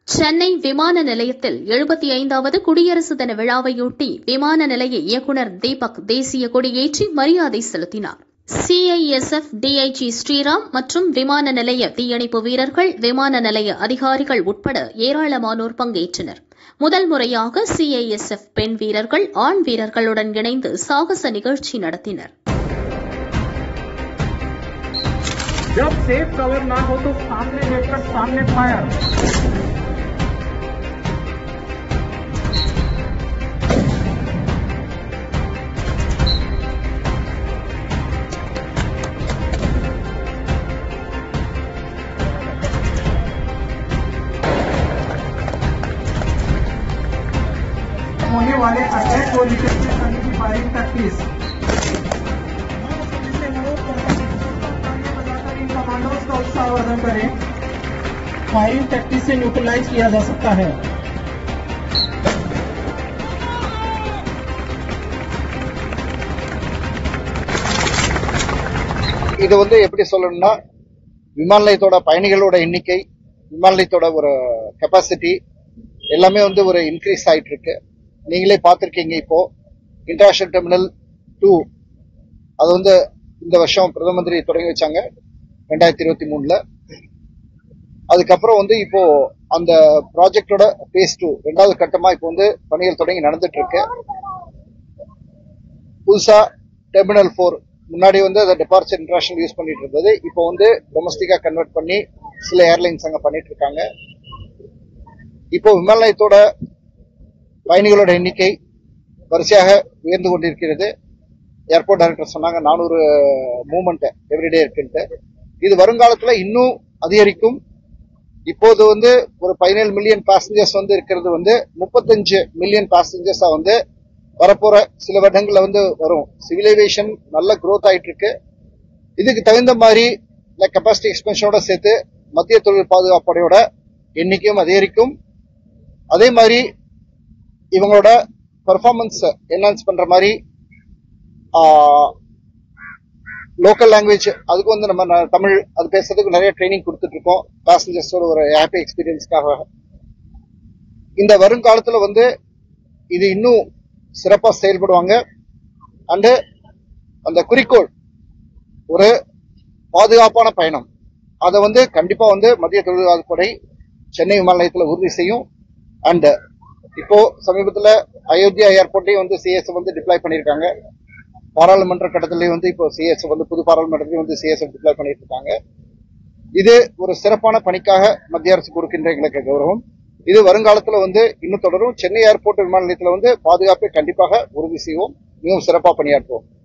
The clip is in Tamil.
சென்னை விமான நிலையத்தில் 75வது குடியரசு தின விழாவையொட்டி விமான நிலைய இயக்குநர் தீபக் தேசிய கொடியேற்றி மரியாதை செலுத்தினார். சிஐஎஸ்எஃப் டிஐஜி ஸ்ரீராம் மற்றும் விமான நிலைய தீயணைப்பு வீரர்கள், விமான நிலைய அதிகாரிகள் உட்பட ஏராளமானோர் பங்கேற்றனர். முதல் முறையாக சிஐஎஸ்எஃப் பெண் வீரர்கள் ஆண் வீரர்களுடன் இணைந்து சாகச நிகழ்ச்சி நடத்தினர். जब सेफ कवर ना हो तो सामने देखकर सामने फायर। होने वाले अटैक को निकलने करने की फायरिंग प्रैक्टिस। कमांडोज का उत्साहवर्धन करें। फायरिंग प्रैक्टिस से न्यूट्रलाइज किया जा सकता है। இது எப்படி சொல்லணும்னா, விமான நிலையத்தோட பயணிகளோட எண்ணிக்கை, விமான நிலையத்தோட ஒரு கெப்பாசிட்டி எல்லாமே ஒரு இன்க்ரீஸ் ஆயிட்டு இருக்கு. நீங்களே பார்த்திருக்கீங்க. இப்போ இன்டர்நேஷனல் டெர்மினல் 2 அது இந்த வருஷம் பிரதம மந்திரி தொடங்கி வச்சாங்க 2023. அதுக்கப்புறம் இப்போ அந்த ப்ராஜெக்டோட பேஸ் 2 2வது கட்டமா இப்போ பணிகள் தொடங்கி நடந்துட்டு இருக்கு. புதுசா டெர்மினல் 4 முன்னாடி அதை டிபார்ச்சர் இன்டர்நேஷனல் யூஸ் பண்ணிட்டு இருந்தது. இப்போ டொமஸ்டிக்கா கன்வெர்ட் பண்ணி சில ஏர்லைன்ஸ் அங்க பண்ணிட்டு இருக்காங்க. இப்போ விமான நிலையத்தோட பயணிகளோட எண்ணிக்கை வரிசையாக உயர்ந்து கொண்டிருக்கிறது. ஏர்போர்ட் டைரக்டர் சொன்னாங்க 400 மூவ்மெண்ட் எவ்ரிடே இருக்குன்ட்டு. இது வருங்காலத்துல இன்னும் அதிகரிக்கும். இப்போது ஒரு 17 மில்லியன் பேசஞ்சர்ஸ் இருக்கிறது 35 மில்லியன் பேசஞ்சர்ஸா வரப்போற சில வருடங்கள்ல வரும். சிவிலைசேஷன் நல்ல growth ஆயிட்டு இருக்கு. இதுக்கு தகுந்த மாதிரி கெப்பாசிட்டி எக்ஸ்பென்ஷனோட சேர்த்து மத்திய தொழில் பாதுகாப்பு படையோட எண்ணிக்கையும் அதிகரிக்கும். அதே மாதிரி இவங்களோட பெர்ஃபார்மன்ஸ் என்ஹான்ஸ் பண்ற மாதிரி லோக்கல் லாங்குவேஜ் அதுக்கு நம்ம தமிழ் அது பேசுறதுக்கு நிறைய ட்ரைனிங் கொடுத்துட்டு இருக்கோம். பேசஞ்சர்ஸோட ஒரு ஹாப்பி எக்ஸ்பீரியன்ஸ்க்காக. இந்த வருங்காலத்துல இது இன்னும் சிறப்பா செயல்படுவாங்க. அண்ட் அந்த குறிக்கோள் ஒரு பாதுகாப்பான பயணம் அதை கண்டிப்பா மத்திய தொழில் படை சென்னை விமான நிலையத்தில் உறுதி செய்யும். அண்ட் இப்போ சமீபத்துல அயோத்தியா ஏர்போர்ட்லயும் சிஎஸ்எஃப் டிப்ளாய் பண்ணிருக்காங்க. பாராளுமன்ற கட்டத்திலையும் இப்போ சிஎஸ்எஃப் புது பாராளுமன்றத்திலையும் சிஎஸ்எஃப் டிப்ளாய் பண்ணிட்டு இருக்காங்க. இது ஒரு சிறப்பான பணிக்காக மத்திய அரசு கொடுக்கின்ற எங்களுக்கு கௌரவம். இது வருங்காலத்துல இன்னும் தொடரும். சென்னை ஏர்போர்ட் விமான நிலையத்துல பாதுகாப்பை கண்டிப்பாக உறுதி செய்வோம். மிகவும் சிறப்பாக பணியாற்றுவோம்.